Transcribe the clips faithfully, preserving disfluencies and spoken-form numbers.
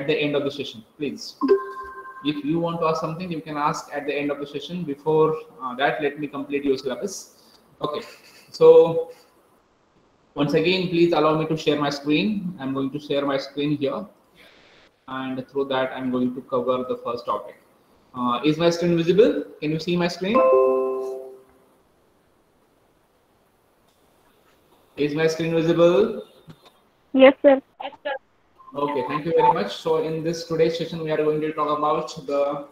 at the end of the session, please. If you want to ask something, you can ask at the end of the session. Before uh, that, let me complete your syllabus. Okay, so once again, please allow me to share my screen. I'm going to share my screen here, and through that, I'm going to cover the first topic. Uh, is my screen visible? Can you see my screen? Is my screen visible? Yes, sir. Okay, thank you very much. So in this today's session, we are going to talk about the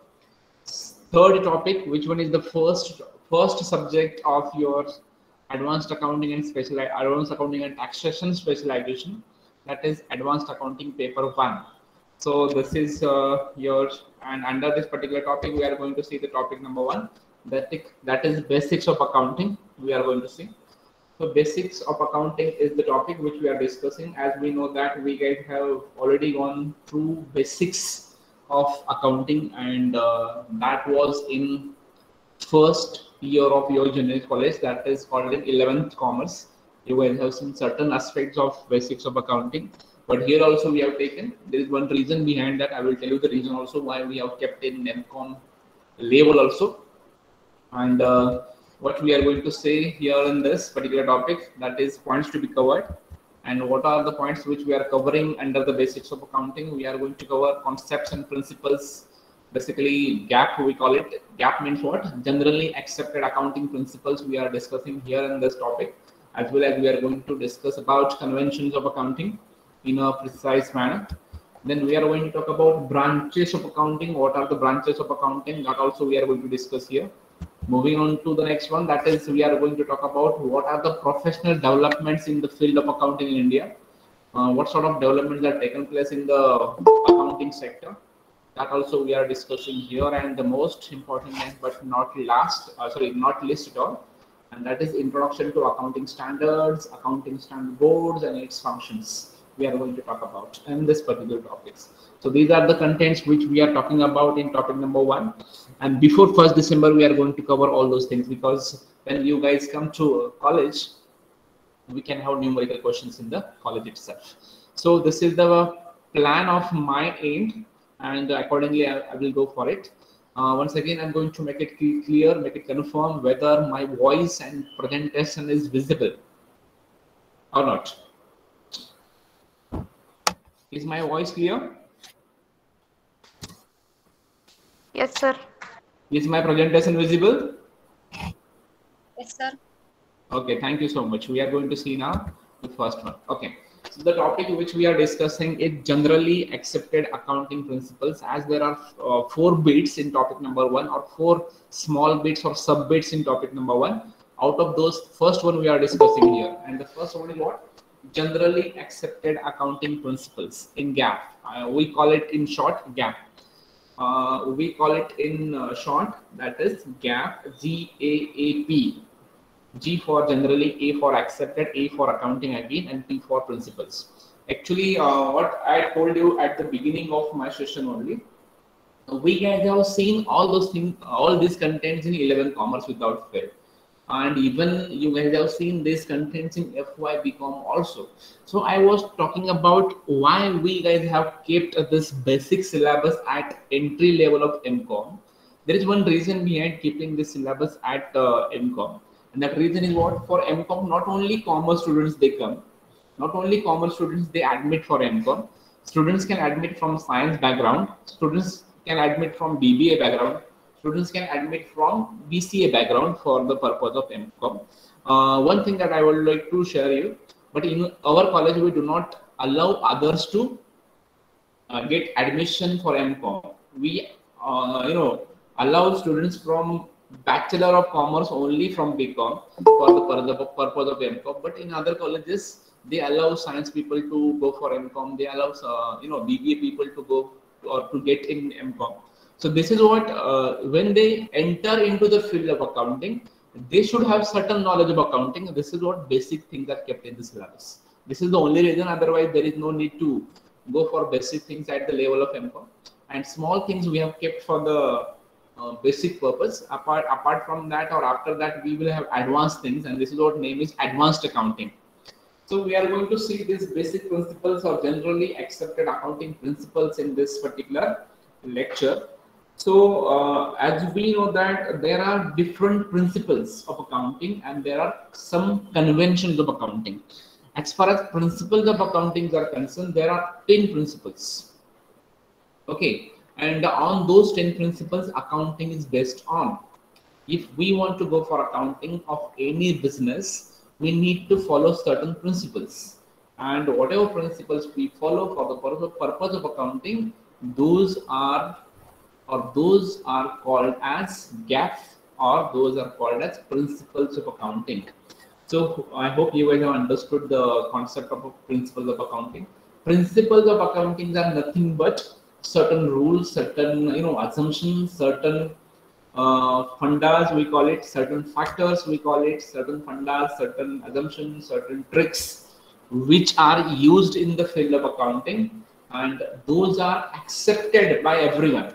third topic. Which one is the first first subject of your advanced accounting and special advanced accounting and taxation specialization? That is advanced accounting paper one. So this is uh, your, and under this particular topic, we are going to see the topic number one. That that is basics of accounting. We are going to see. So basics of accounting is the topic which we are discussing. As we know that we guys have already gone through basics of accounting, and uh, that was in first year of your junior college, that is called in eleventh commerce. You guys have seen certain aspects of basics of accounting, but here also we have taken, there is one reason behind that. I will tell you the reason also why we have kept in M Com level also. And uh, what we are going to say here in this particular topic, that is points to be covered. And what are the points which we are covering under the basics of accounting? We are going to cover concepts and principles. Basically, GAAP, we call it. GAAP means what? Generally accepted accounting principles we are discussing here in this topic, as well as we are going to discuss about conventions of accounting in a precise manner. Then we are going to talk about branches of accounting. What are the branches of accounting? That also we are going to discuss here. Moving on to the next one, that is we are going to talk about what are the professional developments in the field of accounting in India. Uh, what sort of developments are taken place in the accounting sector? That also we are discussing here. And the most important, but not last, uh, sorry, not least at all, and that is introduction to accounting standards, accounting standard boards, and its functions. We are going to talk about in this particular topics. So these are the contents which we are talking about in topic number one. And before first December, we are going to cover all those things, because when you guys come to college, we can have numerical questions in the college itself. So this is the plan of my end, and accordingly I, I will go for it. Uh, once again, I'm going to make it clear, make it confirm whether my voice and presentation is visible or not. Is my voice clear? Yes, sir. Is my presentation visible? Yes, sir. Okay, thank you so much. We are going to see now the first one. Okay, so the topic which we are discussing is generally accepted accounting principles, as there are uh, four bits in topic number one, or four small bits or sub bits in topic number one. Out of those, first one we are discussing here, and the first one is what? Generally accepted accounting principles in GAAP. Uh, we call it in short GAAP. Uh, we call it in uh, short, that is GAAP, G A A P. G for generally, A for accepted, A for accounting again, and P for principles. Actually, uh, what I told you at the beginning of my session only, we guys have seen all those things, all these contents in eleven commerce without fail. And even you guys have seen these contents in F Y B Com also. So I was talking about why we guys have kept this basic syllabus at entry level of M Com. There is one reason behind keeping this syllabus at uh, M Com. And that reason is what? For M Com, not only commerce students they come, not only commerce students they admit for M Com. Students can admit from science background. Students can admit from B B A background. Students can admit from B C A background for the purpose of M Com. Uh, one thing that I would like to share you, but in our college we do not allow others to uh, get admission for M Com. We, uh, you know, allow students from Bachelor of Commerce only from B Com for the, for the purpose of M Com. But in other colleges, they allow science people to go for M Com. They allow, uh, you know, B B A people to go or to get in M Com. So this is what, uh, when they enter into the field of accounting, they should have certain knowledge of accounting. This is what basic things are kept in the syllabus. This is the only reason. Otherwise, there is no need to go for basic things at the level of M Com. And small things we have kept for the uh, basic purpose. Apart apart from that, or after that, we will have advanced things, and this is what name is advanced accounting. So we are going to see these basic principles or generally accepted accounting principles in this particular lecture. So uh, as we know that there are different principles of accounting and there are some conventions of accounting. As far as principles of accounting are concerned, there are ten principles. Okay, and on those ten principles, accounting is based on. If we want to go for accounting of any business, we need to follow certain principles. And whatever principles we follow for the purpose of accounting, those are or those are called as G A P or those are called as principles of accounting. So I hope you guys have understood the concept of principles of accounting. Principles of accounting are nothing but certain rules, certain you know assumptions, certain uh, fundas we call it, certain factors we call it, certain fundas, certain assumptions, certain tricks which are used in the field of accounting, and those are accepted by everyone.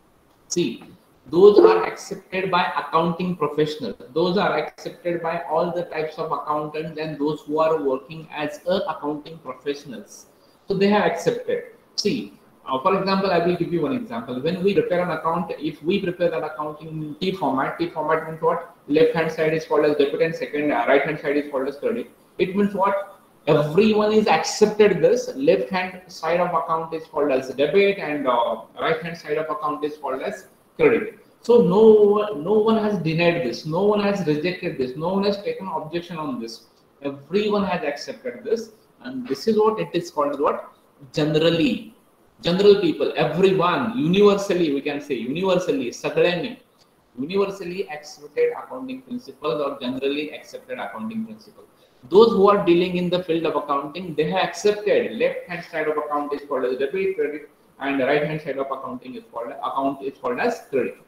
See, those are accepted by accounting professionals. Those are accepted by all the types of accountants and those who are working as a accounting professionals. So they have accepted. See, uh, for example, I will give you one example. When we prepare an account, if we prepare that account in T format, T format means what? Left hand side is called as debit and second uh, right hand side is called as credit. It means what? Everyone is accepted this. Left hand side of account is called as debit and uh, right hand side of account is called as credit. So no, no one has denied this. No one has rejected this. No one has taken objection on this. Everyone has accepted this, and this is what it is called. What? Generally, general people, everyone, universally, we can say universally, saglani, universally accepted accounting principles or generally accepted accounting principles. Those who are dealing in the field of accounting, they have accepted left hand side of account is called as debit, credit, and the right hand side of accounting is called account is called as credit.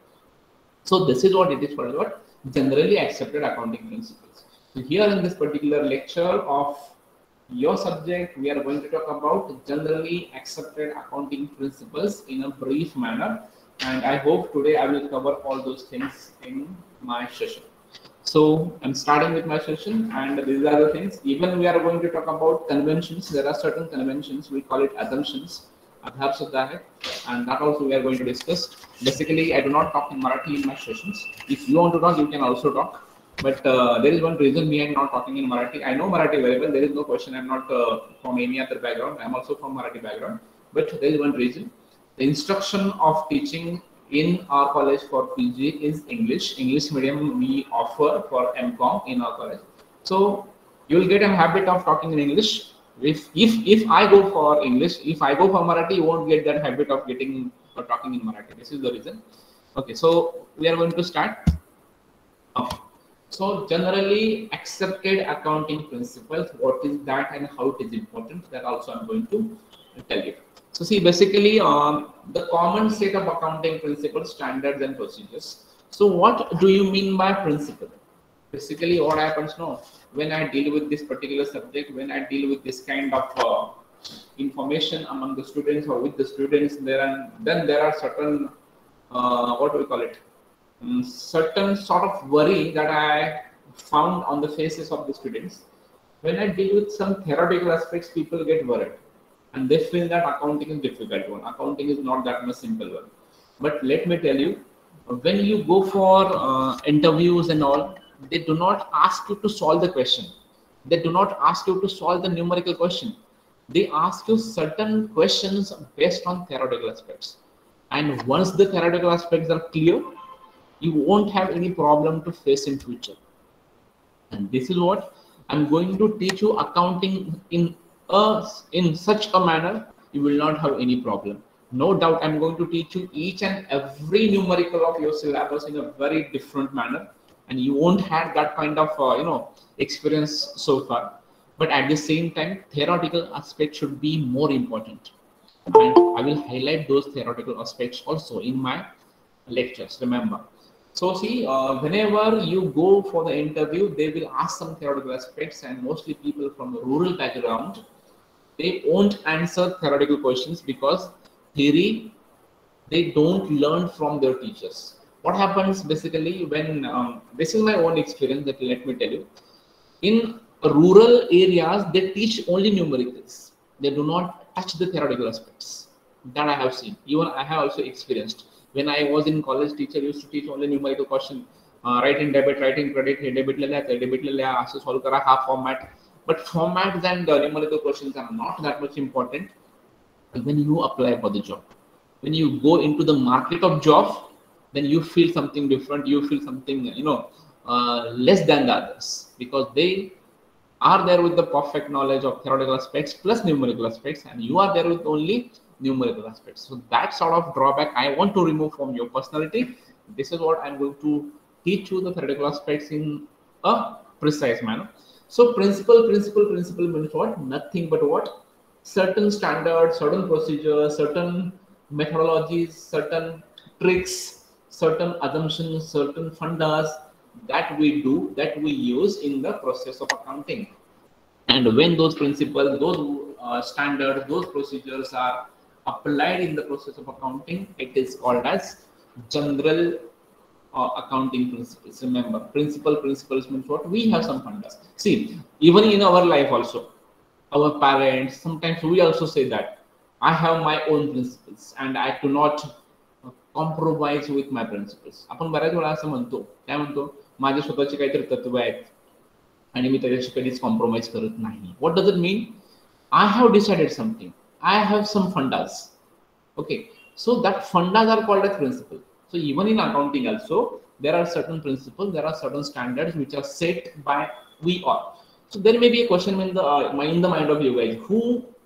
So this is what it is called, what generally accepted accounting principles. So here in this particular lecture of your subject, we are going to talk about generally accepted accounting principles in a brief manner, and I hope today I will cover all those things in my session. So I'm starting with my session, and these are the things. Even we are going to talk about conventions. There are certain conventions, we call it assumptions, adhars of that, and that also we are going to discuss. Basically, I do not talk in Marathi in my sessions. If you want to talk, you can also talk. But uh, there is one reason behind not talking in Marathi. I know Marathi very well. There is no question. I'm not uh, from any other background. I'm also from Marathi background. But there is one reason. The instruction of teaching in our college for P G is English. English medium we offer for M Com in our college. So you will get a habit of talking in English. If if if I go for English, if I go for Marathi, you won't get that habit of getting or talking in Marathi. This is the reason. Okay, so we are going to start. Okay. So generally accepted accounting principles, what is that and how it is important, that also I'm going to tell you. So see, basically um, the common set of accounting principles, standards and procedures. So what do you mean by principle? Basically what happens now, when I deal with this particular subject, when I deal with this kind of uh, information among the students or with the students, there and then there are certain, uh, what do we call it? Um, certain sort of worry that I found on the faces of the students. When I deal with some theoretical aspects, people get worried and they feel that accounting is difficult one. Accounting is not that much simple one. But let me tell you, when you go for uh, interviews and all, they do not ask you to solve the question. They do not ask you to solve the numerical question. They ask you certain questions based on theoretical aspects. And once the theoretical aspects are clear, you won't have any problem to face in future. And this is what I'm going to teach you accounting in a, in such a manner, you will not have any problem. No doubt I'm going to teach you each and every numerical of your syllabus in a very different manner. And you won't have that kind of, uh, you know, experience so far. But at the same time, theoretical aspect should be more important. And I will highlight those theoretical aspects also in my lectures, remember. So see, uh, whenever you go for the interview, they will ask some theoretical aspects, and mostly people from a rural background, they won't answer theoretical questions because theory, they don't learn from their teachers. What happens basically when, um, this is my own experience that let me tell you, in rural areas, they teach only numericals. They do not touch the theoretical aspects. That I have seen. Even I have also experienced. When I was in college, teacher used to teach only numerical question. Uh, write in debit, write in credit, hey, debit le liya, debit le liya, aise solve kara, half format. But formats and uh, numerical questions are not that much important when you apply for the job. When you go into the market of job, then you feel something different. You feel something, you know, uh, less than the others, because they are there with the perfect knowledge of theoretical aspects plus numerical aspects, and you are there with only numerical aspects. So that sort of drawback I want to remove from your personality. This is what I'm going to teach you, the theoretical aspects in a precise manner. So principle, principle, principle means what? Nothing but what? Certain standards, certain procedures, certain methodologies, certain tricks, certain assumptions, certain fundas that we do, that we use in the process of accounting. And when those principles, those uh, standards, those procedures are applied in the process of accounting, it is called as general uh, accounting principles. Remember, principle principles means what? We have some fundas. See, even in our life also, our parents, sometimes we also say that I have my own principles and I do not compromise with my principles. आपण बऱ्याच वेळा असं म्हणतो, काय म्हणतो, माझे स्वतःचे काहीतरी तत्व आहेत आणि मी त्याच्याशी कधीच कॉम्प्रोमाइज करत नाही. What does it mean? I have decided something. I have some fundas. Okay, so that fundas are called as principles. So even in accounting also, there are certain principles, there are certain standards which are set by we all. So there may be a question in the uh, in the mind of you guys, who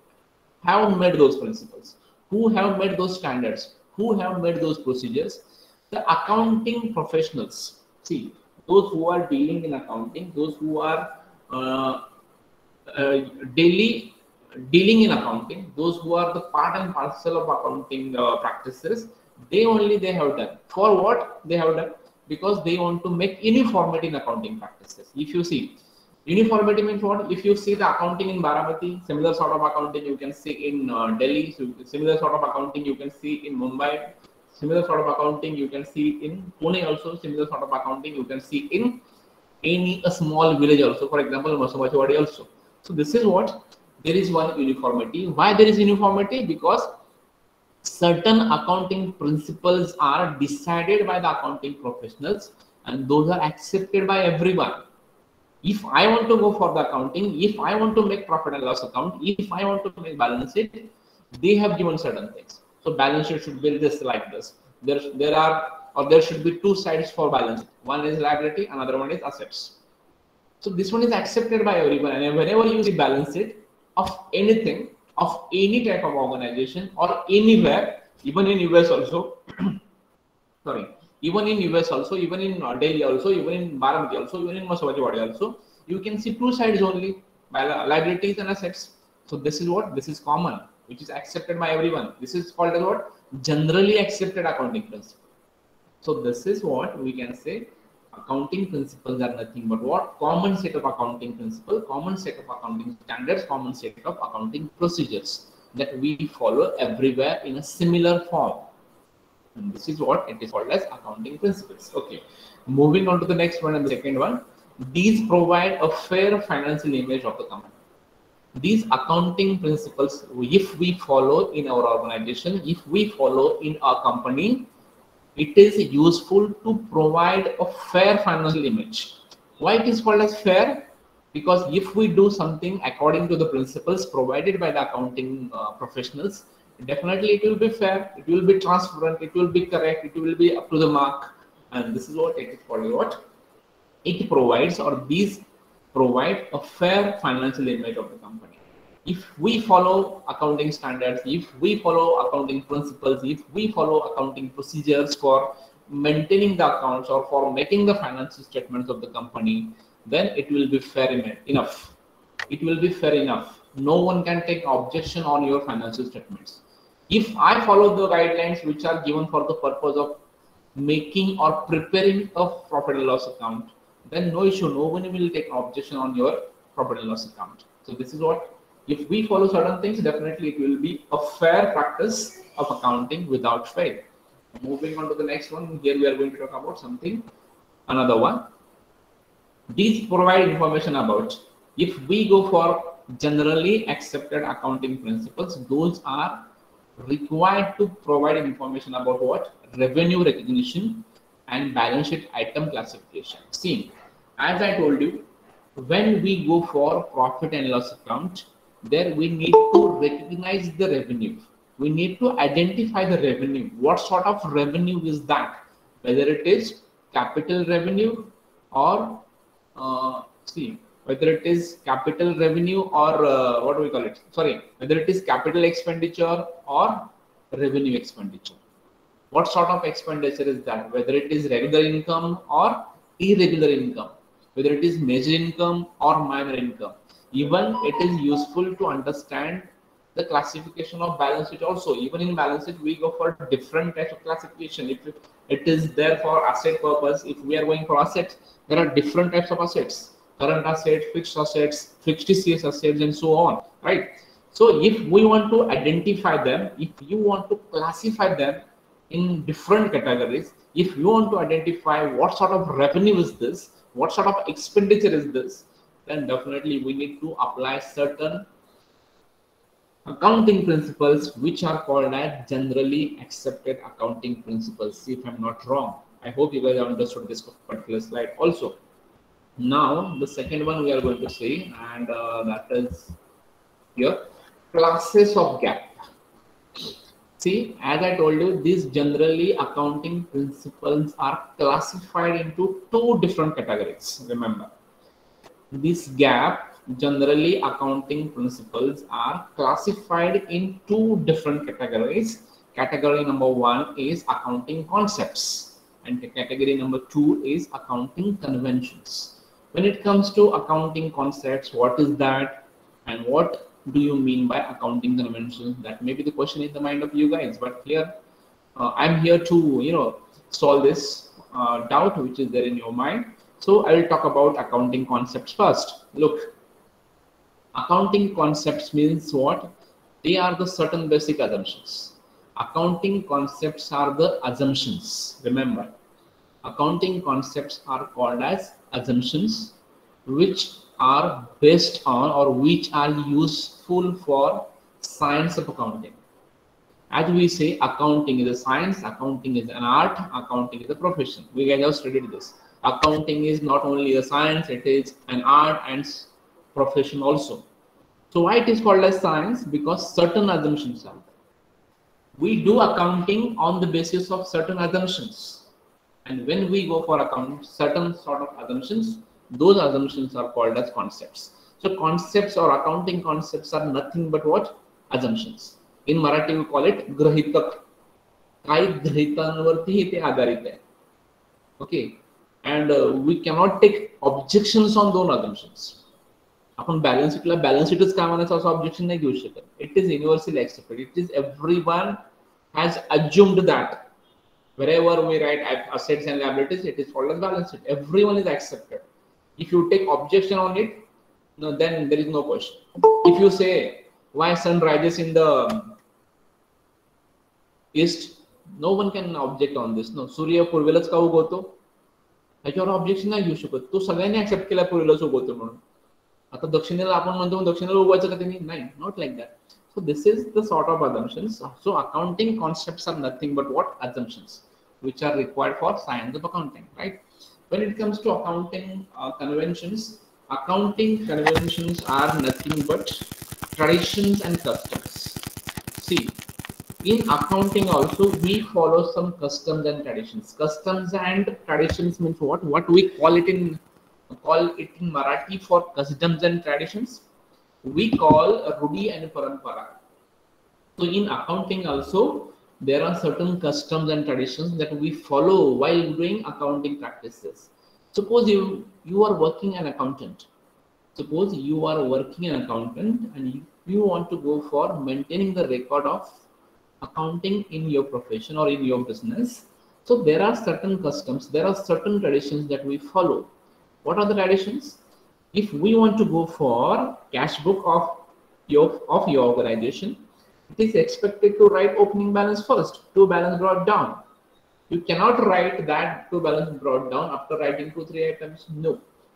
have made those principles, who have made those standards, who have made those procedures? The accounting professionals. See, those who are dealing in accounting, those who are uh, uh, daily dealing in accounting, those who are the part and parcel of accounting uh, practices, they only they have done. For what they have done? Because they want to make uniformity in accounting practices. If you see, uniformity means what? If you see the accounting in Baramati, similar sort of accounting you can see in uh, Delhi, so similar sort of accounting you can see in Mumbai, similar sort of accounting you can see in Pune also, similar sort of accounting you can see in any a small village also, for example, Masabachwadi also. So this is what, there is one uniformity. Why there is uniformity? Because certain accounting principles are decided by the accounting professionals and those are accepted by everyone. If I want to go for the accounting, if I want to make profit and loss account, if I want to make balance sheet, they have given certain things. So balance sheet should be this like this. There, there are or there should be two sides for balance sheet. One is liability, another one is assets. So this one is accepted by everyone, and whenever you see balance sheet of anything, of any type of organization or anywhere, even in U S also, sorry, even in U S also, even in Delhi also, even in Baramati also, even in Masabachwadi also, you can see two sides only, liabilities and assets. So this is what, this is common, which is accepted by everyone. This is called as what? Generally accepted accounting principle. So this is what we can say, accounting principles are nothing but what? Common set of accounting principles, common set of accounting standards, common set of accounting procedures that we follow everywhere in a similar form. And this is what it is called as accounting principles. Okay, moving on to the next one and the second one. These provide a fair financial image of the company. These accounting principles, if we follow in our organization, if we follow in our company, it is useful to provide a fair financial image. Why it is called as fair? Because if we do something according to the principles provided by the accounting uh, professionals, definitely it will be fair, it will be transparent, it will be correct, it will be up to the mark. And this is what it is called what? It provides, or these provide a fair financial image of the company. If we follow accounting standards, if we follow accounting principles, if we follow accounting procedures for maintaining the accounts or for making the financial statements of the company, then it will be fair enough. It will be fair enough. No one can take objection on your financial statements. If I follow the guidelines which are given for the purpose of making or preparing a profit and loss account, then no issue, no one will take objection on your profit and loss account. So this is what, if we follow certain things, definitely it will be a fair practice of accounting without fail. Moving on to the next one, here we are going to talk about something, another one. These provide information about If we go for generally accepted accounting principles, those are required to provide information about what? Revenue recognition and balance sheet item classification. See, as I told you, when we go for profit and loss account, there we need to recognize the revenue. We need to identify the revenue. What sort of revenue is that? Whether it is capital revenue or uh, see whether it is capital revenue or uh, what do we call it? Sorry, whether it is capital expenditure or revenue expenditure. What sort of expenditure is that? Whether it is regular income or irregular income, whether it is major income or minor income. Even it is useful to understand the classification of balance sheet also. Even in balance sheet, we go for different types of classification. If it is there for asset purpose, if we are going for assets, there are different types of assets: current assets, fixed assets, fixed T C S assets, and so on, right? So if we want to identify them, if you want to classify them in different categories, if you want to identify what sort of revenue is this, what sort of expenditure is this, then definitely we need to apply certain accounting principles which are called as generally accepted accounting principles. See if I'm not wrong. I hope you guys have understood this particular slide also. Now the second one we are going to see, and uh, that is here, classes of GAAP. See, as I told you, these generally accounting principles are classified into two different categories. Remember, this GAAP, generally accounting principles, are classified in two different categories. Category number one is accounting concepts, and category number two is accounting conventions. When it comes to accounting concepts, what is that, and what do you mean by accounting conventions? That may be the question in the mind of you guys, but here uh, I'm here to you know solve this uh, doubt which is there in your mind. So I will talk about accounting concepts first. Look, accounting concepts means what? They are the certain basic assumptions. Accounting concepts are the assumptions. Remember, accounting concepts are called as assumptions which are based on or which are useful for science of accounting. As we say, accounting is a science, accounting is an art, accounting is a profession. We guys have studied this. Accounting is not only a science, it is an art and profession also. So why it is called as science? Because certain assumptions are there. We do accounting on the basis of certain assumptions. And when we go for account, certain sort of assumptions, those assumptions are called as concepts. So concepts or accounting concepts are nothing but what? Assumptions. In Marathi we call it grahitak. काही गृहितांवरती ते आधारित आहे. Okay, and uh, we cannot take objections on those assumptions. आपण balance sheet ला balance sheet च का म्हणायचं असं objection नाही घेऊ शकत. It is universally accepted. It is everyone has assumed that wherever we write assets and liabilities, it is called as balance sheet. Everyone is accepted. If you take objection on it, no, then there is no question. If you say why sun rises in the east, no one can object on this. No, सूर्य पूर्वेलाच का उगवतो ह्याच्यावर objection नाही घेऊ शकत. तो सगळ्यांनी accept केला पूर्वेलाच उगवतो म्हणून. आता दक्षिणेला आपण म्हणतो दक्षिणेला उगवायचं का त्यांनी? नाही, not like that. So this is the sort of assumptions. So accounting concepts are nothing but what? Assumptions which are required for science of accounting, right? When it comes to accounting uh, conventions, accounting conventions are nothing but traditions and customs. See, in accounting also we follow some customs and traditions. Customs and traditions means what? What we call it in call it in Marathi for customs and traditions, we call Rudi and Parampara. So in accounting also there are certain customs and traditions that we follow while doing accounting practices. Suppose you you are working an accountant. Suppose you are working an accountant and you, you want to go for maintaining the record of accounting in your profession or in your business. So there are certain customs, there are certain traditions that we follow. What are the traditions? If we want to go for cash book of your of your organization, it is expected to write opening balance first, to balance brought down. You cannot write that to balance brought down after writing two, three items. No.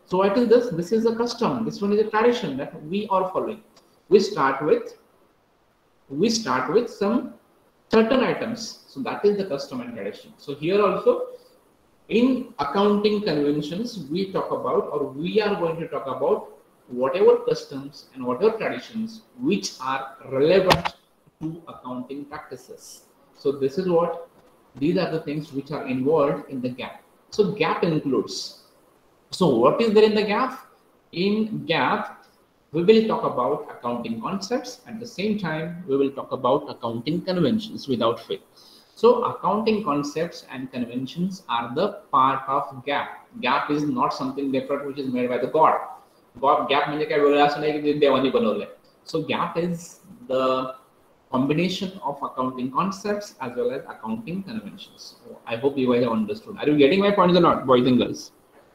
So what is this? This is a custom. This one is a tradition that we are following. We start with we start with some certain items. So that is the custom and tradition. So here also in accounting conventions, we talk about, or we are going to talk about whatever customs and whatever traditions which are relevant to accounting practices. So this is what, these are the things which are involved in the gap. So gap includes, so what is there in the gap? In gap, we will talk about accounting concepts. At the same time, we will talk about accounting conventions without fail. So accounting concepts and conventions are the part of gap. Gap is not something different which is made by the God. God gap म्हणजे काय वेगळं असं नाही की देवानी बनवलंय. So gap is the combination of accounting concepts as well as accounting conventions. So I hope you guys have understood. Are you getting my points or not, boys and girls?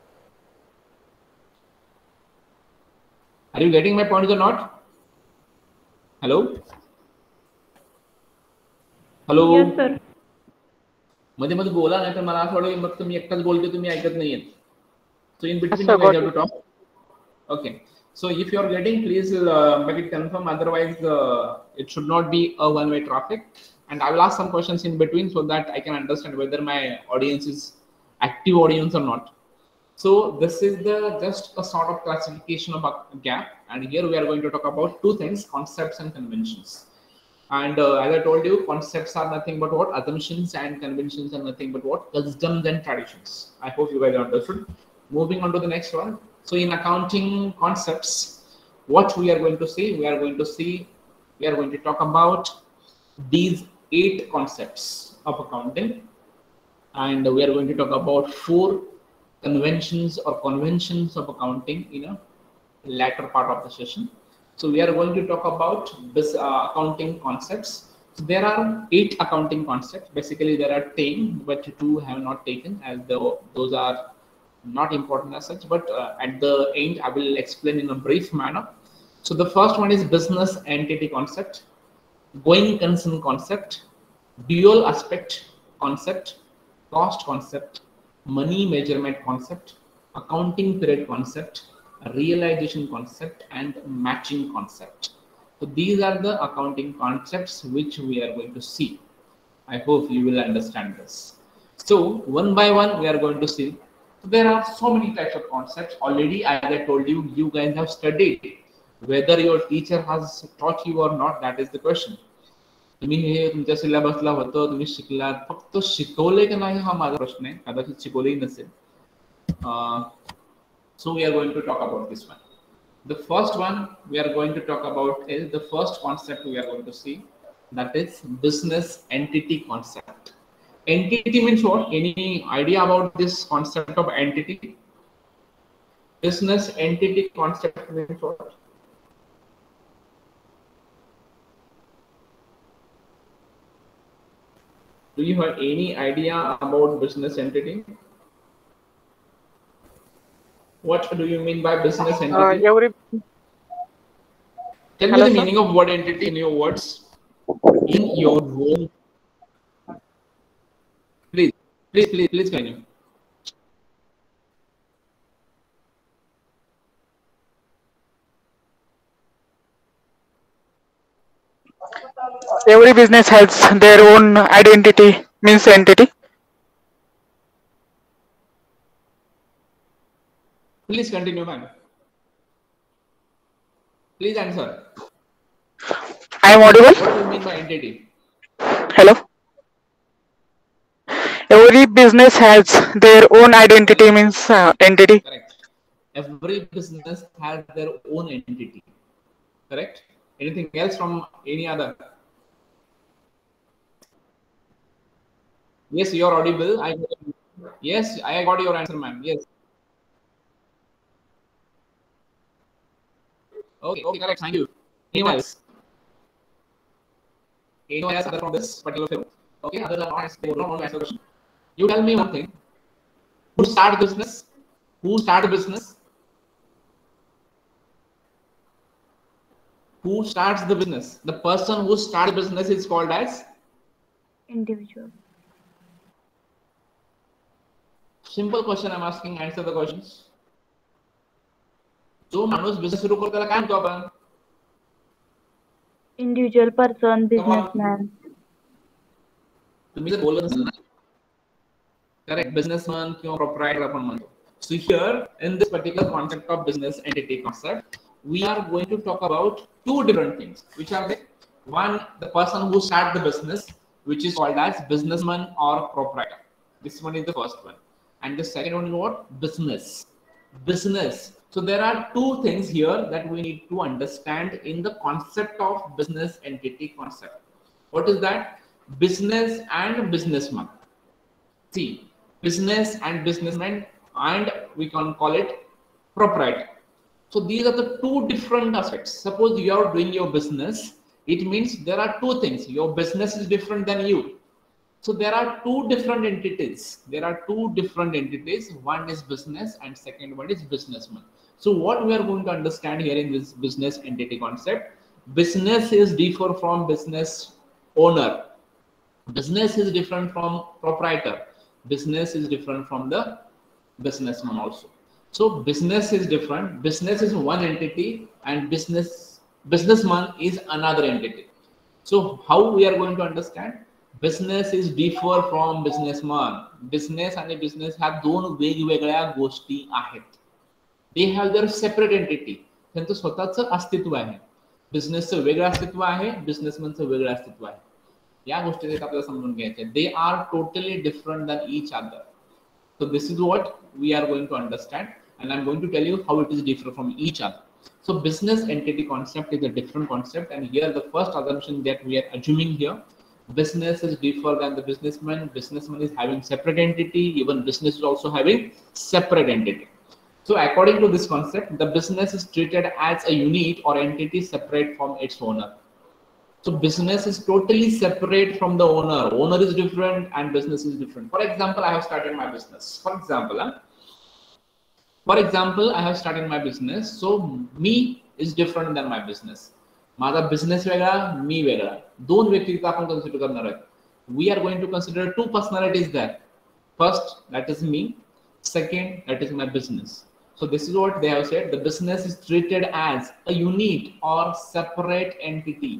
Are you getting my points or not? Hello? Hello? Yes, sir. मध्ये मध्ये बोला नाही तर मला असं वाटतं मग तुम्ही एकटाच बोलते तुम्ही ऐकत नाहीये. So in between Yes, sir, you guys got have to talk. Okay. So if you are getting, please uh, make it confirm. Otherwise, uh, it should not be a one-way traffic. And I will ask some questions in between so that I can understand whether my audience is active audience or not. So this is the just a sort of classification of a gap. And here we are going to talk about two things: concepts and conventions. And uh, as I told you, concepts are nothing but what? Assumptions, and conventions are nothing but what? Customs and traditions. I hope you guys understood. Moving on to the next one. So in accounting concepts, what we are going to see, we are going to see, we are going to talk about these eight concepts of accounting. And we are going to talk about four conventions or conventions of accounting in a latter part of the session. So we are going to talk about this uh, accounting concepts. So there are eight accounting concepts. Basically, there are ten, but two have not taken, as though those are not important as such. But uh, at the end, I will explain in a brief manner. So the first one is business entity concept, going concern concept, dual aspect concept, cost concept, money measurement concept, accounting period concept, realization concept, and matching concept. So these are the accounting concepts which we are going to see. I hope you will understand this. So one by one we are going to see. So there are so many types of concepts. Already, as I told you, you guys have studied. Whether your teacher has taught you or not, that is the question. तुम्ही हे तुमच्या सिलेबसला होतं, तुम्ही शिकलात, फक्त शिकवले की नाही हा माझा प्रश्न आहे, कदाचित शिकवलेही नसेल. So we are going to talk about this one. The first one we are going to talk about is the first concept we are going to see, that is business entity concept. Entity means what? Any idea about this concept of entity? Business entity concept means what? Do you have any idea about business entity? What do you mean by business entity? Uh, every... Tell Hello, me the sir? meaning of word entity in your words. In your own. Please, please, please, please continue. Every business has their own identity, means entity. Please continue, ma'am. Please answer. I am audible? What do you mean by entity? Hello? Every business has their own identity, means uh, entity. Correct. Every business has their own entity. Correct. Anything else from any other? Yes, you are audible. I yes, I got your answer, ma'am. Yes. Okay. Okay. Correct. Thank you. Anyone else? Anyone else other from this particular field? Okay. Others are not answering. Don't want to answer the question. You tell me one thing. Who started business? Who started business? Who starts the business? The person who starts business is called as individual. Simple question I'm asking. Answer the questions. जो माणूस business सुरू करतो त्याला काय म्हणतो आपण? Individual person, businessman. तुम्ही जर बोलत असाल ना, करेक्ट, बिझनेसमॅन किंवा प्रोप्रायटर आपण म्हणतो. So here in this particular concept of business entity concept, we are going to talk about two different things. Which are they? One, the person who start the business, which is called as businessman or proprietor. This one is the first one. And the second one is what? Business. Business. So there are two things here that we need to understand in the concept of business entity concept. What is that? Business and businessman. See, business and businessman, and we can call it proprietor. So these are the two different aspects. Suppose you are doing your business, it means there are two things. Your business is different than you. So there are two different entities. There are two different entities. One is business and second one is businessman. So what we are going to understand here in this business entity concept, business is different from business owner. Business is different from proprietor. Business is different from the businessman also. So business is different. Business is one entity and business businessman is another entity. So how we are going to understand? Business is different from businessman. Business and business have दोन वेगवेगळ्या गोष्टी आहेत. They have their separate entity. त्यांचं स्वतःचं अस्तित्व आहे. बिझनेसचं वेगळं अस्तित्व आहे, बिझनेसमनचं वेगळं अस्तित्व आहे. या गोष्टी आपल्याला समजून घ्यायच्या. They are totally different than each other. So this is what we are going to understand, and I'm going to tell you how it is different from each other. So business entity concept is a different concept, and here the first assumption that we are assuming here, business is different than the businessman. Businessman is having separate entity. Even business is also having separate entity. So according to this concept, the business is treated as a unit or entity separate from its owner. So business is totally separate from the owner. Owner is different and business is different. For example, I have started my business. For example, huh? For example, I have started my business. So me is different than my business. माझा business वेगळा, मी वेगळा. दोन व्यक्तित्व आपण consider करणार आहोत. We are going to consider two personalities there. First, that is me. Second, that is my business. So this is what they have said. The business is treated as a unit or separate entity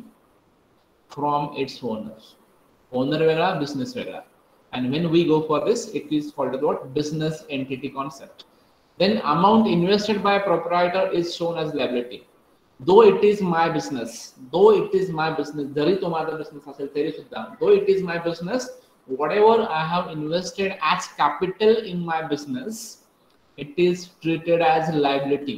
from its owners. Owner vega, business vega. And when we go for this, it is called what? Business entity concept. Then amount invested by proprietor is shown as liability. Though it is my business, though it is my business, जरी तो माझा business असेल तरी सुद्धा, though it is my business, whatever I have invested as capital in my business, it is treated as liability.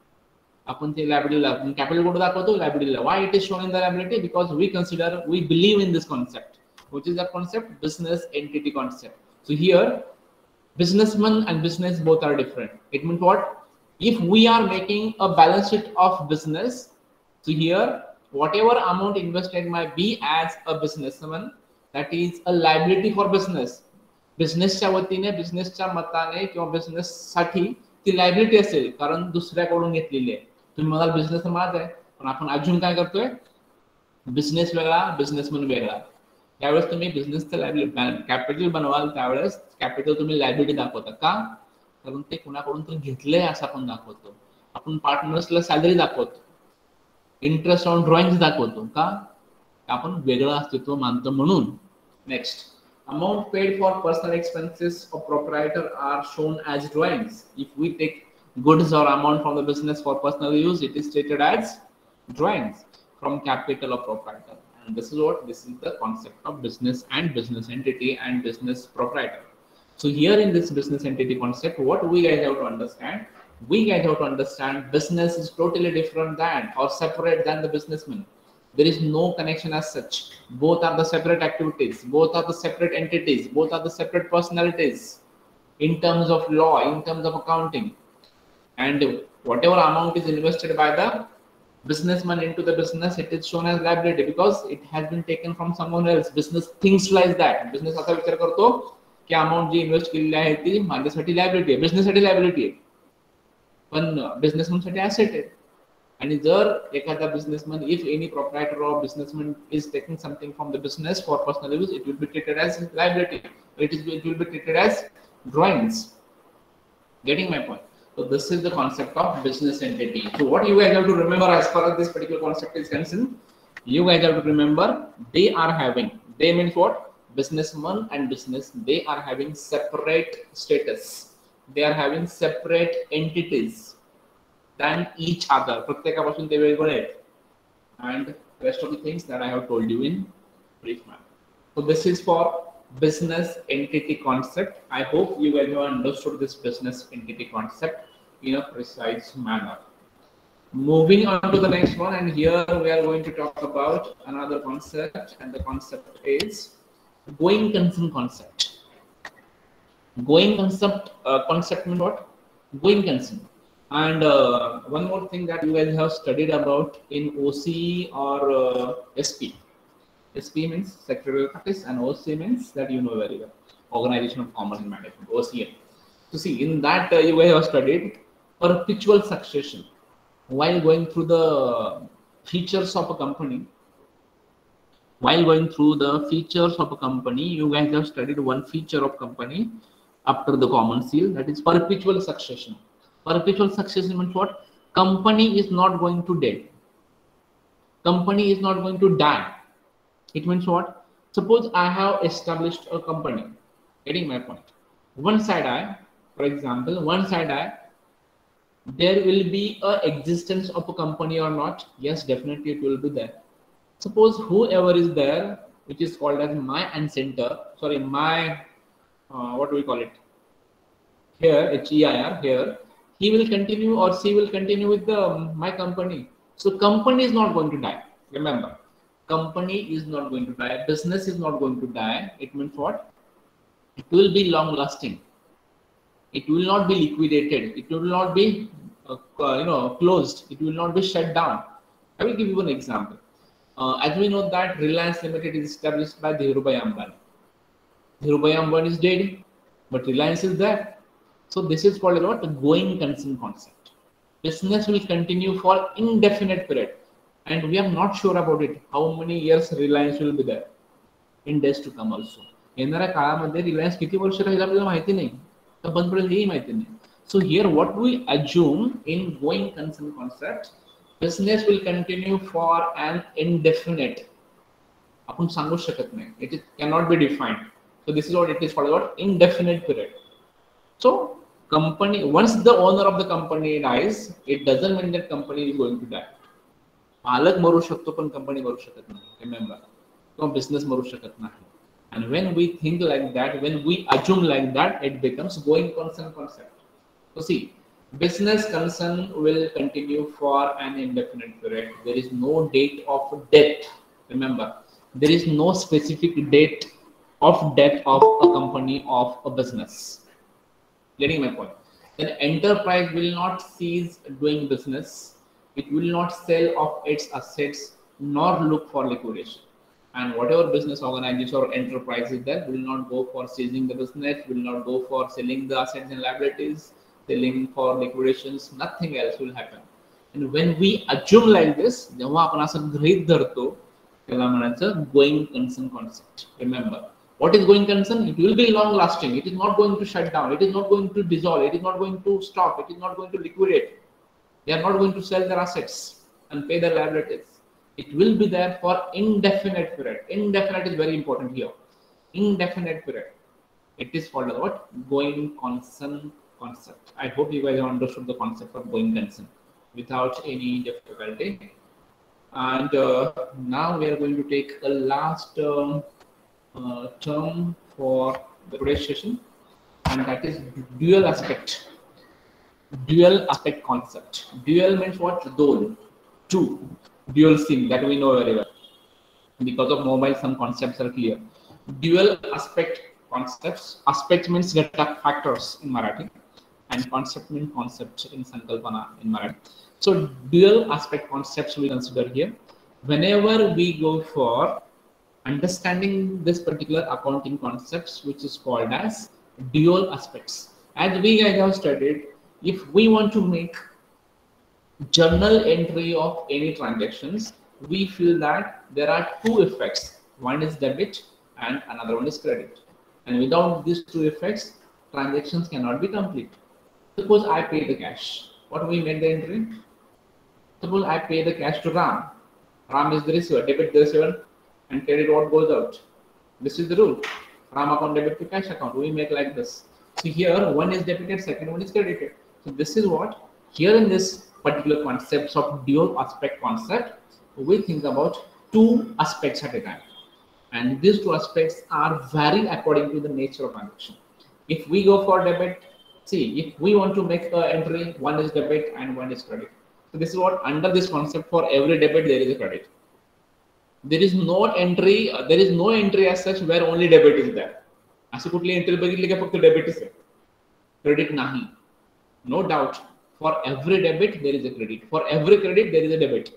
आपण ते liability capital कुठे दाखवतो? Liability. Why it is shown in the liability? Because we consider, we believe in this concept. Which is the concept? Business entity concept. So here, businessman and business both are different. It means what? If we are making a balance sheet of business, so here, whatever amount invested might be as a businessman, that is a liability for business. बिझनेसच्या वतीने, बिझनेसच्या मताने किंवा business साठी ती liability असेल, कारण दुसऱ्याकडून घेतलेली आहे. तुम्ही म्हणाल बिझनेस तर माझा आहे, पण आपण अजून काय करतोय? बिझनेस वेगळा, बिझनेसमन वेगळा. त्यावेळेस तुम्ही बिझनेसचं लायबिलिटी कॅपिटल बनवाल, त्यावेळेस कॅपिटल तुम्ही लायबिलिटी दाखवता. का? कारण ते कुणाकडून तर घेतलंय असं आपण दाखवतो. आपण पार्टनर्सला सॅलरी दाखवतो, इंटरेस्ट ऑन ड्रॉइंग दाखवतो. का? आपण वेगळं अस्तित्व मानतो म्हणून. Next, amount paid for personal expenses of proprietor are shown as drawings. If we take goods or amount from the business for personal use, it is stated as drawings from capital of proprietor. And this is what, this is the concept of business and business entity and business proprietor. So here in this business entity concept, what we guys have to understand, we guys have to understand business is totally different than or separate than the businessman. There is no connection as such. Both are the separate activities. Both are the separate entities. Both are the separate personalities in terms of law, in terms of accounting. And whatever amount is invested by the businessman into the business, it is shown as liability because it has been taken from someone else. Business thinks like that. Business असा विचार करतो की amount जी invest केलेली आहे ती माझ्यासाठी liability आहे, बिझनेससाठी liability आहे, पण बिझनेसमॅनसाठी ॲसेट आहे. आणि जर एखादा businessman, if any proprietor or businessman is taking something from the business for personal use, it will be treated as liability. It is, it will be treated as drawings. Getting my point? So this is the concept of business entity. So what you guys have to remember as far as this particular concept is concerned, you guys have to remember they are having, they means what? Businessman and business, they are having separate status. They are having separate entities than each other. प्रत्येकापासून ते वेगळे आहेत. And rest of the things that I have told you in brief manner. So this is for business entity concept. I hope you guys have understood this business entity concept in a precise manner. Moving on to the next one, and here we are going to talk about another concept, and the concept is going concern concept. Going concept uh, concept means what? Going concern. And uh, one more thing that you guys have studied about in O C or uh, S P. S P means secretarial practice, and O C means that you know very well, Organization of Commerce and Management, O C M. So see, in that uh, you guys have studied perpetual succession. While going through the features of a company, while going through the features of a company, you guys have studied one feature of company after the common seal, that is perpetual succession. Perpetual succession means what? Company is not going to dead. Company is not going to die. It means what? Suppose I have established a company. Getting my point. One side I, for example, one side I, there will be a existence of a company or not? Yes, definitely it will be there. Suppose whoever is there, which is called as my ancestor, sorry, my, uh, what do we call it? Here, H E I R, here, he will continue or she will continue with the um, my company. So company is not going to die. Remember, company is not going to die. Business is not going to die. It means what? It will be long lasting. It will not be liquidated. It will not be, uh, uh, you know, closed. It will not be shut down. I will give you an example. Uh, as we know that Reliance Limited is established by Dhirubhai Ambani. Dhirubhai Ambani is dead, but Reliance is there. So this is called what? The going concern concept. Business will continue for indefinite period, and we are not sure about it. How many years Reliance will be there in days to come also. येणाऱ्या काळामध्ये Reliance किती वर्ष राहील आपल्याला माहिती नाही. तर बंद पडेल हेही माहिती नाही. So here what we assume in going concern concept, business will continue for an indefinite. आपण सांगू शकत नाही. It is, cannot be defined. So this is what it is called, what? Indefinite period. So company, once the owner of the company dies, it doesn't mean that company is going to die. मालक मरू शकतो पण company मरू शकत नाही. Remember, किंवा business मरू शकत नाही. And when we think like that, when we assume like that, it becomes going concern concept. So see, business concern will continue for an indefinite period. There is no date of death. Remember, there is no specific date of death of a company, of a business. Getting my point? Then enterprise will not cease doing business. It will not sell off its assets nor look for liquidation. And whatever business organization or enterprise is there will not go for seizing the business, will not go for selling the assets and liabilities, selling for liquidations, nothing else will happen. And when we assume like this, जेव्हा आपण असं गृहीत धरतो, त्याला म्हणायचं going concern concept. Remember, what is going concern? It will be long lasting. It is not going to shut down. It is not going to dissolve. It is not going to stop. It is not going to liquidate. They are not going to sell their assets and pay their liabilities. It will be there for indefinite period. Indefinite is very important here. Indefinite period. It is called what? Going concern concept. I hope you guys have understood the concept of going concern without any difficulty. And uh, now we are going to take a last uh, uh, term for the today's session, and that is dual aspect. Dual aspect concept. Dual means what? Dual. Two. Dual SIM, that we know very well. Because of mobile, some concepts are clear. Dual aspect concepts. Aspect means ghatak, factors in Marathi, and concept means concept in Sankalpana in Marathi. So dual aspect concepts we consider here. Whenever we go for understanding this particular accounting concepts, which is called as dual aspects. As we guys have studied, if we want to make journal entry of any transactions, we feel that there are two effects. One is debit and another one is credit. And without these two effects, transactions cannot be complete. Suppose I pay the cash. What do we make the entry? Suppose I pay the cash to Ram. Ram is the receiver, debit the receiver, and credit what goes out. This is the rule. Ram account debit to cash account. We make like this. So here one is debited, second one is credited. So this is what here in this particular concepts of dual aspect concept, we think about two aspects at a time. And these two aspects are vary according to the nature of transaction. If we go for debit, see, if we want to make an entry, one is debit and one is credit. So this is what under this concept, for every debit there is a credit. There is no entry, uh, there is no entry as such where only debit is there. अशी कुठली entry बघितली का फक्त debit is credit नाही. No doubt, for every debit there is a credit. For every credit there is a debit.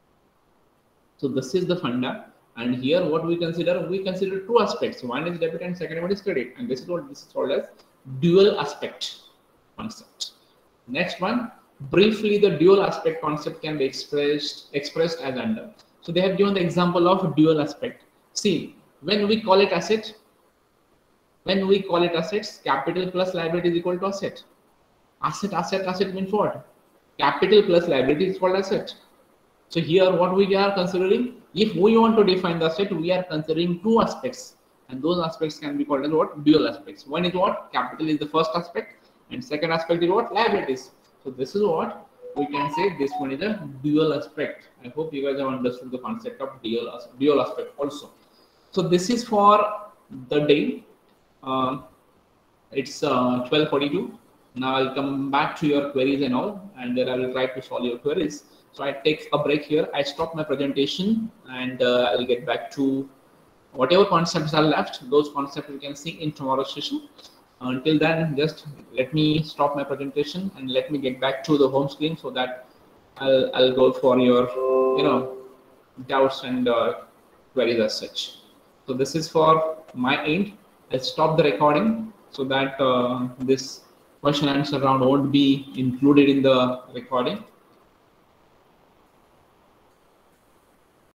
So this is the funda. And here what we consider, we consider two aspects. One is debit and second one is credit. And this is what this is called as dual aspect concept. Next one, briefly the dual aspect concept can be expressed expressed as under. So they have given the example of dual aspect. See, when we call it asset, when we call it assets, capital plus liability is equal to asset. Asset, asset, asset means what? Capital plus liability is called asset. So here what we are considering, if we want to define the asset, we are considering two aspects, and those aspects can be called as what? Dual aspects. One is what? Capital is the first aspect, and second aspect is what? Liabilities. So this is what we can say, this one is a dual aspect. I hope you guys have understood the concept of dual, dual aspect also. So this is for the day. Uh, it's uh, twelve forty-two. Now I'll come back to your queries and all, and then I will try to solve your queries. So I take a break here. I stop my presentation, and uh, I'll get back to whatever concepts are left. Those concepts you can see in tomorrow's session. Until then, just let me stop my presentation and let me get back to the home screen so that I'll, I'll go for your, you know, doubts and uh, queries as such. So this is for my end. Let's stop the recording so that uh, this question answer round won't be included in the recording.